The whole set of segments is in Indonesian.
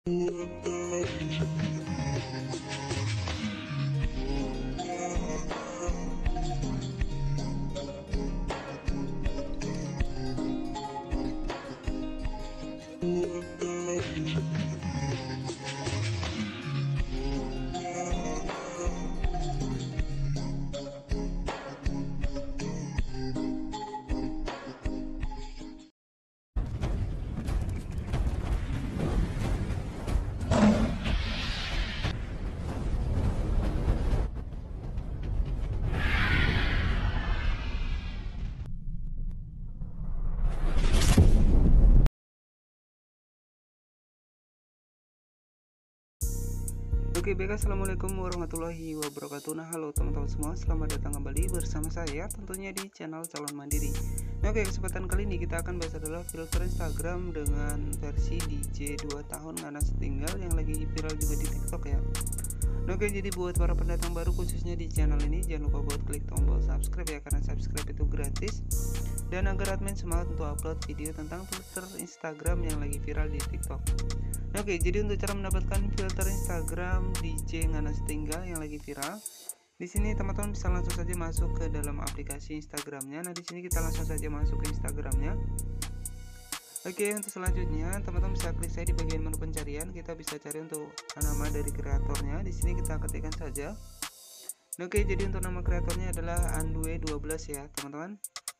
Oke baik, assalamualaikum warahmatullahi wabarakatuh. Nah halo teman-teman semua, selamat datang kembali bersama saya tentunya di channel Calon Mandiri. Nah oke, kesempatan kali ini kita akan bahas adalah filter Instagram dengan versi DJ 2 tahun nganas tinggal yang lagi viral juga di TikTok ya. Nah oke, jadi buat para pendatang baru khususnya di channel ini, jangan lupa buat klik tombol subscribe ya, karena subscribe itu gratis. Dan agar admin semangat untuk upload video tentang filter Instagram yang lagi viral di TikTok. Oke, jadi untuk cara mendapatkan filter Instagram DJ nganas tinggal yang lagi viral, di sini teman-teman bisa langsung saja masuk ke dalam aplikasi Instagramnya. Nah, di sini kita langsung saja masuk ke Instagramnya. Oke, untuk selanjutnya teman-teman bisa klik saya di bagian menu pencarian. Kita bisa cari untuk nama dari kreatornya. Di sini kita ketikkan saja. Oke, jadi untuk nama kreatornya adalah Andue12 ya, teman-teman.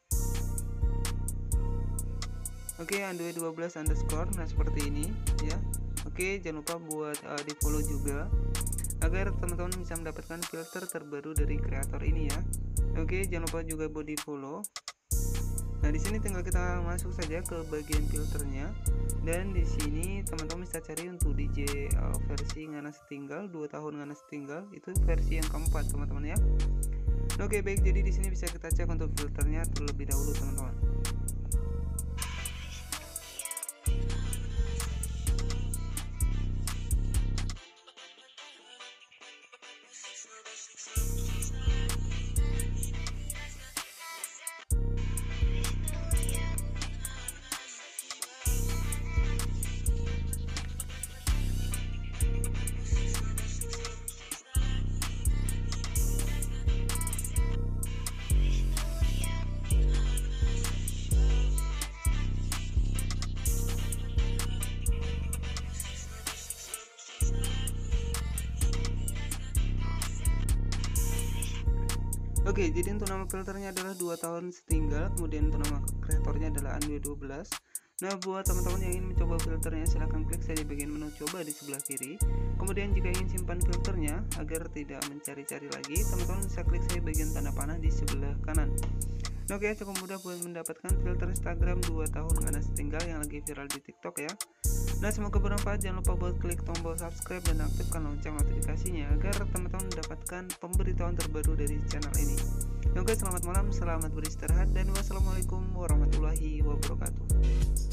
Oke, Andue12 underscore, nah seperti ini ya. Oke, jangan lupa buat di follow juga agar teman-teman bisa mendapatkan filter terbaru dari kreator ini ya. Oke, jangan lupa juga buat di follow. Nah, di sini tinggal kita masuk saja ke bagian filternya, dan di sini teman-teman bisa cari untuk DJ versi nganas tinggal 2 tahun nganas tinggal, itu versi yang keempat teman-teman ya. Oke, baik, jadi di sini bisa kita cek untuk filternya terlebih dahulu teman-teman. Oke, jadi untuk nama filternya adalah 2 tahun setinggal, kemudian untuk nama kreatornya adalah Andue12. Nah, buat teman-teman yang ingin mencoba filternya, silahkan klik saja bagian menu coba di sebelah kiri. Kemudian jika ingin simpan filternya agar tidak mencari-cari lagi, teman-teman bisa klik saja bagian tanda panah di sebelah kanan. Nah, oke, cukup mudah buat mendapatkan filter Instagram 2 tahun nganas tinggal yang lagi viral di TikTok ya. Nah, semoga bermanfaat. Jangan lupa buat klik tombol subscribe dan aktifkan lonceng notifikasinya agar teman-teman mendapatkan pemberitahuan terbaru dari channel ini. Oke, selamat malam, selamat beristirahat, dan wassalamualaikum warahmatullahi wabarakatuh.